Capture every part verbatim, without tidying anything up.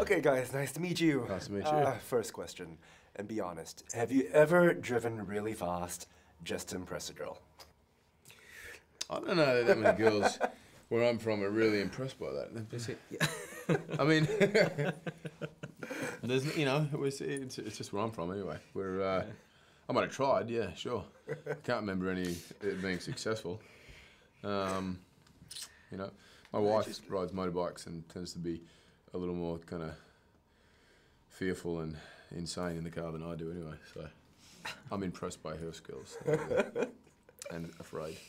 Okay, guys, nice to meet you. Nice to meet you. Uh, first question, and be honest. Have you ever driven really fast just to impress a girl? I don't know that many girls where I'm from are really impressed by that. I mean, there's, you know, it was, it's, it's just where I'm from anyway. We're, uh, I might have tried, yeah, sure. Can't remember any it being successful. Um, you know, my wife rides motorbikes and tends to be a little more kind of fearful and insane in the car than I do anyway. So I'm impressed by her skills and afraid.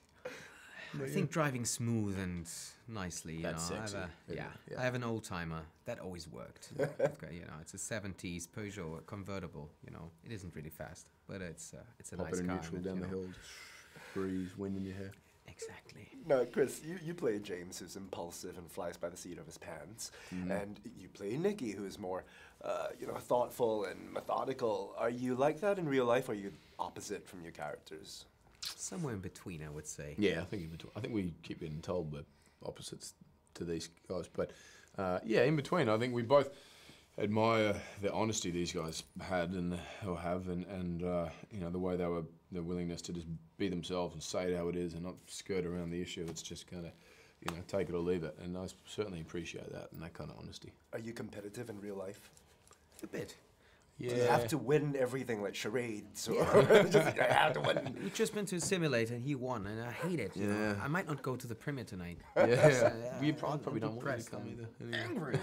I think driving smooth and nicely, you That's know. sexy. I have a, yeah, Yeah. I have an old timer that always worked. I've got, you know, it's a seventies Peugeot convertible. You know, it isn't really fast, but it's uh, it's a Pop nice it in car. neutral and, down you the know. hill, breeze, wind in your hair. Exactly. No, Chris, you, you play James, who's impulsive and flies by the seat of his pants. Mm-hmm. And you play Niki, who's more, uh, you know, thoughtful and methodical. Are you like that in real life, or are you opposite from your characters? Somewhere in between, I would say. Yeah, I think in between. I think we keep getting told we're opposites to these guys, but uh, yeah, in between. I think we both admire the honesty these guys had and or have, and and uh, you know the way they were, their willingness to just be themselves and say it how it is, and not skirt around the issue. It's just kind of, you know, take it or leave it, and I certainly appreciate that and that kind of honesty. Are you competitive in real life? A bit. Yeah. Do you have to win everything like charades? Or just, I have to win. We've just been to a simulator and he won, and I hate it. You know? Yeah. I might not go to the premiere tonight. Yeah, Uh, we I'm probably don't want you depressed to come and either. Anyway. Angry.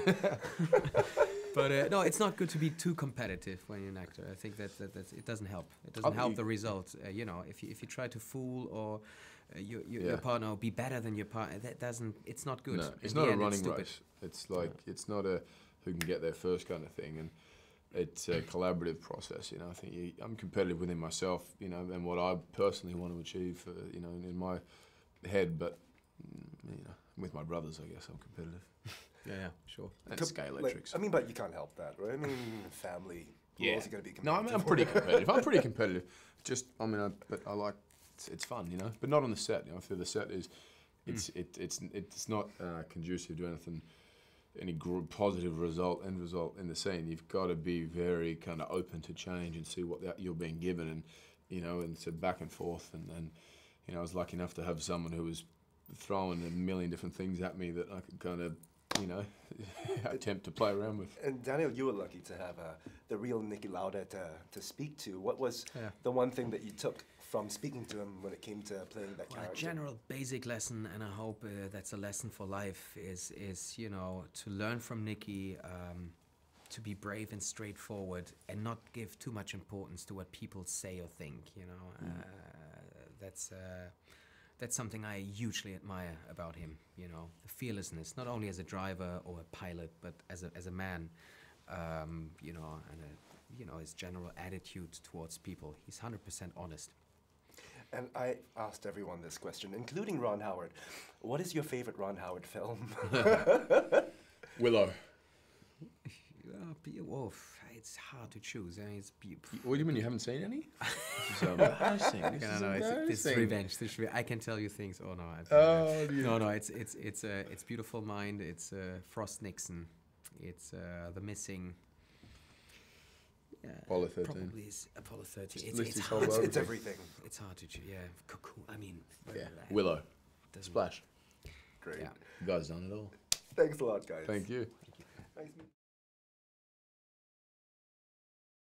But uh, no, it's not good to be too competitive when you're an actor. I think that, that, that it doesn't help. It doesn't I help think- the result. Uh, you know, if you if you try to fool or uh, you, you, Yeah. your partner or be better than your partner, that doesn't. It's not good. No, In it's the not a end, running stupid. race. It's like it's not a who can get there first kind of thing, and it's a collaborative process. You know, I think you, I'm competitive within myself. You know, and what I personally want to achieve. For, you know, in my head, but mm, you know, with my brothers, I guess I'm competitive. Yeah, yeah, sure. And Com- scale like, tricks. I mean, but you can't help that, right? I mean, family. Who Yeah. else are going to be No, I competitive? mean, I'm pretty competitive. I'm pretty competitive. Just, I mean, I, but I like, it's, it's fun, you know. But not on the set. You know, I feel the set is, it's Mm. it, it's it's not uh, conducive to anything, any gr- positive result, end result in the scene. You've got to be very kind of open to change and see what that you're being given, and you know, and so back and forth. And and you know, I was lucky enough to have someone who was throwing a million different things at me that I could kind of, you know, attempt to play around with. And Daniel, you were lucky to have uh, the real Niki Lauda to, to speak to. What was Yeah. the one thing that you took from speaking to him when it came to playing that Well, a character? general basic lesson, and I hope uh, that's a lesson for life, is, is you know, to learn from Niki, um, to be brave and straightforward and not give too much importance to what people say or think, you know. Mm. Uh, that's, uh, that's something I hugely admire about him, you know. The fearlessness, not only as a driver or a pilot, but as a, as a man, um, you know, and, a, you know, his general attitude towards people. He's one hundred percent honest. And I asked everyone this question, including Ron Howard. What is your favorite Ron Howard film? Willow. Uh, be- oh, it's hard to choose. I mean, it's be- What do you mean you haven't seen any? This is embarrassing. This no, is no, it's, it's embarrassing. revenge. This re- I can tell you things. Oh no, I, Oh, dear. no, no. It's it's it's uh, it's Beautiful Mind. It's uh, Frost Nixon. It's uh, The Missing. Uh, Apollo thirteen. Probably is Apollo thirteen. Just It's, list it's his whole hard. It's, To, it's everything. it's hard to choose. Yeah, Cocoon. I mean, Yeah. uh, Willow. doesn't- Splash. Great. Yeah. You guys done it all. Thanks a lot, guys. Thank you. Nice meeting you.